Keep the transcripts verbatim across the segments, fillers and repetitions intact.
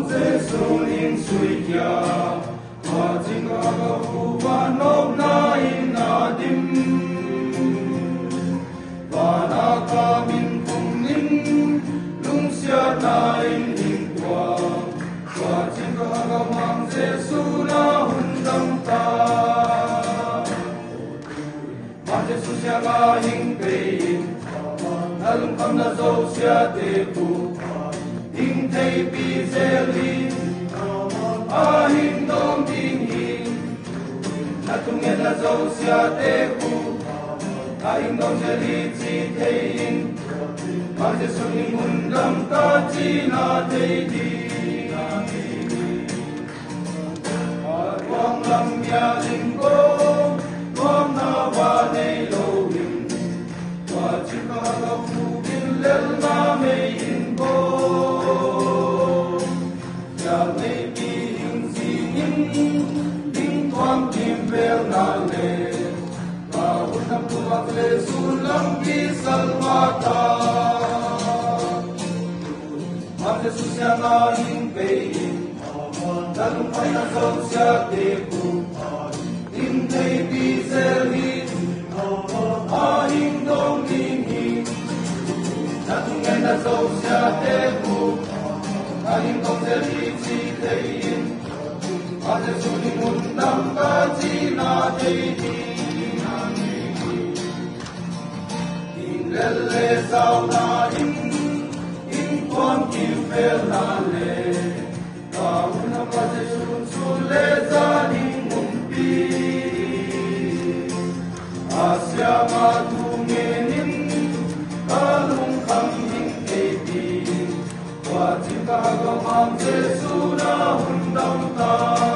mang Giêsu in suy kia và chính cả các phụ và nộp na in na dim và na ca min cùng in lung sia na in in qua và chính cả các mang Giêsu na hun dam ta mang Giêsu sia na in pein na lung kam na zo sia te pu in te pi zeli a hin dom ding hin na tung en na zo sia te pu a hin dom zeli chi te in ma te su ni mun dam ta chi na te di na te di a wang lam ya ling ko wang na wa nei lo ling wa chi ka ga pu bin lel na me in ko Salvata, Mate Susia na in pein, Dalum paina sosia tepu, in te bizeli, a in dom dini, Natung ena sosia tepu, a in dom zeli si tein, Mate suni mundam kajina teini. Lele sao na in in quan kim fel na le ta una pate sun sule za in mumpi asya ma tu ngenin kalung kam in epi wa chika ga mam Jesu na hundam ta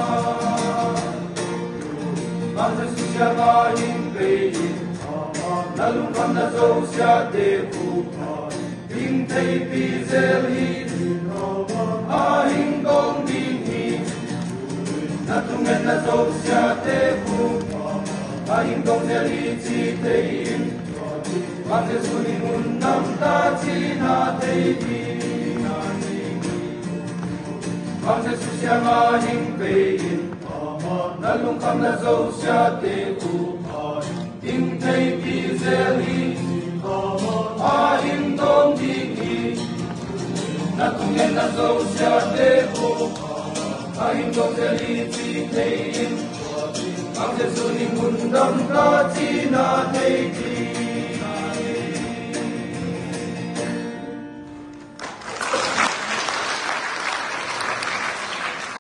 ma Jesu ya ma in pein Nalung kam na zo sia te pu Ding tei pi zel hi A hing dong ding hi Na tung en na zo sia te pu A hing dong zel hi chi te in Ma te su ni mun nam ta chi na te di na ni Ma te su sia ma hing pe in Nalung kam na zo sia te pu Ding tei pi zel hi a hing dong ding hi na tung en na zo sia te pu a hing dong zel hi chi te in mang te su ni mun dam ka chi na te di